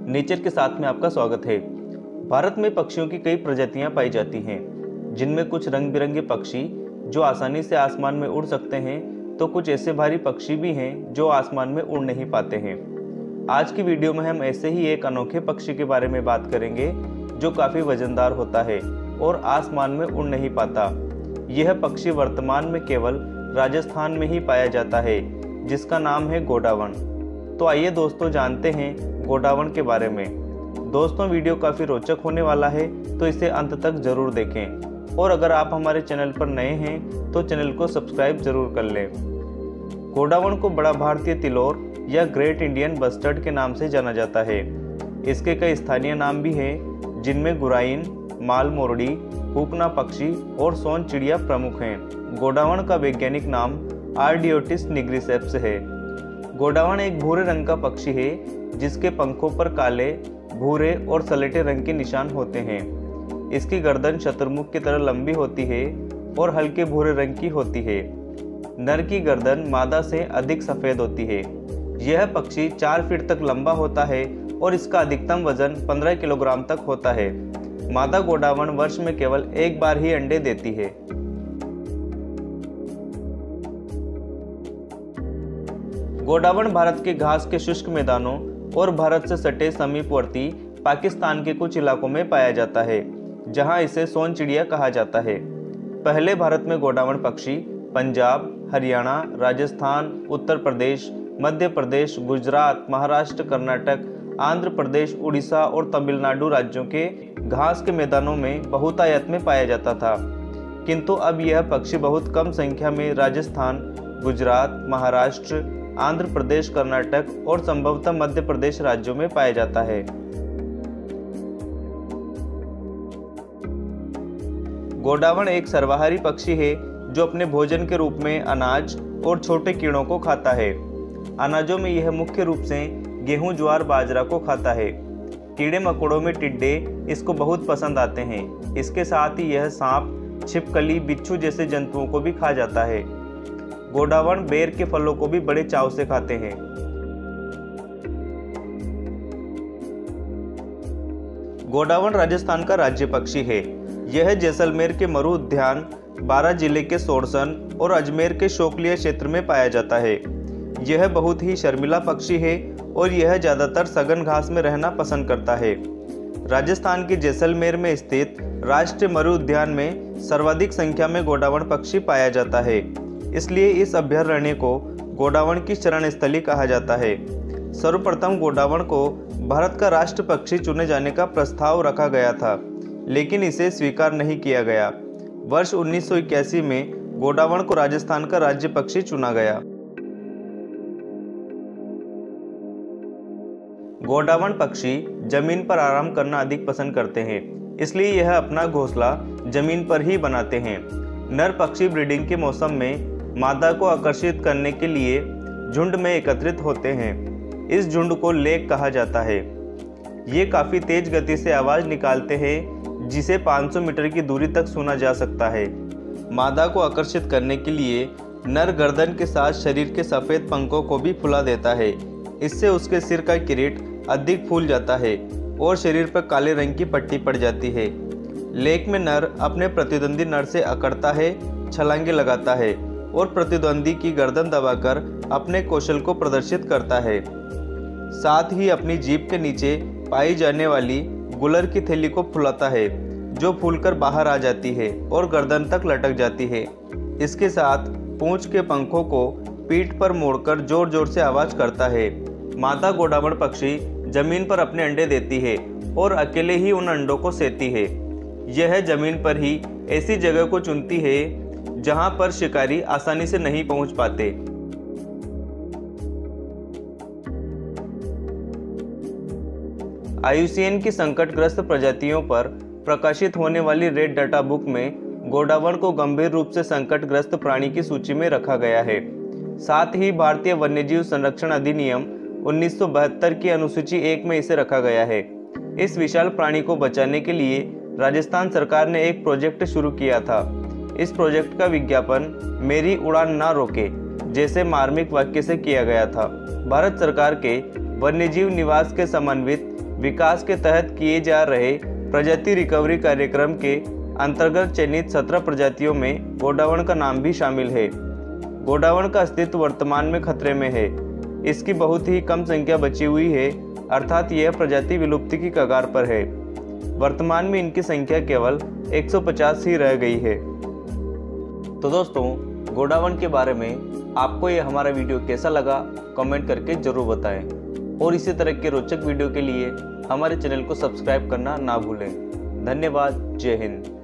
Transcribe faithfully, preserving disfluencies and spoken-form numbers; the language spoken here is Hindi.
नेचर के साथ में आपका स्वागत है। भारत में पक्षियों की कई प्रजातियां पाई जाती हैं, जिनमें कुछ रंग बिरंगे पक्षी जो आसानी से आसमान में उड़ सकते हैं, तो कुछ ऐसे भारी पक्षी भी हैं जो आसमान में उड़ नहीं पाते हैं। आज की वीडियो में हम ऐसे ही एक अनोखे पक्षी के बारे में बात करेंगे जो काफ़ी वजनदार होता है और आसमान में उड़ नहीं पाता। यह पक्षी वर्तमान में केवल राजस्थान में ही पाया जाता है, जिसका नाम है गोडावण। तो आइए दोस्तों जानते हैं गोडावण के बारे में। दोस्तों वीडियो काफ़ी रोचक होने वाला है, तो इसे अंत तक जरूर देखें और अगर आप हमारे चैनल पर नए हैं तो चैनल को सब्सक्राइब जरूर कर लें। गोडावण को बड़ा भारतीय तिलोर या ग्रेट इंडियन बस्टर्ड के नाम से जाना जाता है। इसके कई स्थानीय नाम भी हैं, जिनमें गुराइन, माल मोरडी, हुकना पक्षी और सोन चिड़िया प्रमुख हैं। गोडावण का वैज्ञानिक नाम आर्डियोटिस निग्रिसेप्स है। गोडावण एक भूरे रंग का पक्षी है, जिसके पंखों पर काले, भूरे और सलेटे रंग के निशान होते हैं। इसकी गर्दन शतुरमुख की तरह लंबी होती है और हल्के भूरे रंग की होती है। नर की गर्दन मादा से अधिक सफेद होती है। यह पक्षी चार फीट तक लंबा होता है और इसका अधिकतम वजन पंद्रह किलोग्राम तक होता है। मादा गोडावण वर्ष में केवल एक बार ही अंडे देती है। गोडावण भारत के घास के शुष्क मैदानों और भारत से सटे समीपवर्ती पाकिस्तान के कुछ इलाकों में पाया जाता है, जहां इसे सोन चिड़िया कहा जाता है। पहले भारत में गोडावण पक्षी पंजाब, हरियाणा, राजस्थान, उत्तर प्रदेश, मध्य प्रदेश, गुजरात, महाराष्ट्र, कर्नाटक, आंध्र प्रदेश, उड़ीसा और तमिलनाडु राज्यों के घास के मैदानों में बहुतायत में पाया जाता था, किंतु अब यह पक्षी बहुत कम संख्या में राजस्थान, गुजरात, महाराष्ट्र, आंध्र प्रदेश, कर्नाटक और संभवतः मध्य प्रदेश राज्यों में पाया जाता है। गोडावण एक सर्वाहारी पक्षी है जो अपने भोजन के रूप में अनाज और छोटे कीड़ों को खाता है। अनाजों में यह मुख्य रूप से गेहूं, ज्वार, बाजरा को खाता है। कीड़े मकोड़ों में टिड्डे इसको बहुत पसंद आते हैं। इसके साथ ही यह सांप, छिपकली, बिच्छू जैसे जंतुओं को भी खा जाता है। गोडावण बेर के फलों को भी बड़े चाव से खाते हैं। गोडावण राजस्थान का राज्य पक्षी है। यह जैसलमेर के मरु उद्यान, बारां जिले के सोरसन और अजमेर के शोकलिया क्षेत्र में पाया जाता है। यह बहुत ही शर्मिला पक्षी है और यह ज्यादातर सघन घास में रहना पसंद करता है। राजस्थान के जैसलमेर में स्थित राष्ट्रीय मरु उद्यान में सर्वाधिक संख्या में गोडावण पक्षी पाया जाता है, इसलिए इस अभयारण्य को गोडावण की शरण स्थली कहा जाता है। सर्वप्रथम गोडावण को भारत का राष्ट्र पक्षी चुने जाने का प्रस्ताव रखा गया था, लेकिन इसे स्वीकार नहीं किया गया। वर्ष उन्नीस सौ इक्यासी में गोडावण को राजस्थान का राज्य पक्षी चुना गया। गोडावण पक्षी जमीन पर आराम करना अधिक पसंद करते हैं, इसलिए यह अपना घोंसला जमीन पर ही बनाते हैं। नर पक्षी ब्रीडिंग के मौसम में मादा को आकर्षित करने के लिए झुंड में एकत्रित होते हैं। इस झुंड को लेक कहा जाता है। ये काफ़ी तेज गति से आवाज़ निकालते हैं, जिसे पाँच सौ मीटर की दूरी तक सुना जा सकता है। मादा को आकर्षित करने के लिए नर गर्दन के साथ शरीर के सफ़ेद पंखों को भी फुला देता है। इससे उसके सिर का किरीट अधिक फूल जाता है और शरीर पर काले रंग की पट्टी पड़ जाती है। लेक में नर अपने प्रतिद्वंदी नर से अकड़ता है, छलांगे लगाता है और प्रतिद्वंदी की गर्दन दबाकर अपने कौशल को प्रदर्शित करता है। साथ ही अपनी जीभ के नीचे पाई जाने वाली गुलर की थैली को फुलाता है, जो फूलकर बाहर आ जाती है और गर्दन तक लटक जाती है। इसके साथ पूंछ के पंखों को पीठ पर मोड़कर जोर जोर से आवाज़ करता है। मादा गोडावण पक्षी जमीन पर अपने अंडे देती है और अकेले ही उन अंडों को सेती है। यह जमीन पर ही ऐसी जगह को चुनती है जहां पर शिकारी आसानी से नहीं पहुंच पाते। आई यू सी एन की संकटग्रस्त प्रजातियों पर प्रकाशित होने वाली रेड डाटा बुक में गोडावण को गंभीर रूप से संकटग्रस्त प्राणी की सूची में रखा गया है। साथ ही भारतीय वन्यजीव संरक्षण अधिनियम उन्नीस सौ बहत्तर की अनुसूची एक में इसे रखा गया है। इस विशाल प्राणी को बचाने के लिए राजस्थान सरकार ने एक प्रोजेक्ट शुरू किया था। इस प्रोजेक्ट का विज्ञापन मेरी उड़ान ना रोके जैसे मार्मिक वाक्य से किया गया था। भारत सरकार के वन्यजीव निवास के समन्वित विकास के तहत किए जा रहे प्रजाति रिकवरी कार्यक्रम के अंतर्गत चयनित सत्रह प्रजातियों में गोंडावण का नाम भी शामिल है। गोंडावण का अस्तित्व वर्तमान में खतरे में है। इसकी बहुत ही कम संख्या बची हुई है, अर्थात यह प्रजाति विलुप्ति की कगार पर है। वर्तमान में इनकी संख्या केवल एक सौ पचास ही रह गई है। तो दोस्तों, गोंडावण के बारे में आपको यह हमारा वीडियो कैसा लगा कमेंट करके जरूर बताएं और इसी तरह के रोचक वीडियो के लिए हमारे चैनल को सब्सक्राइब करना ना भूलें। धन्यवाद। जय हिंद।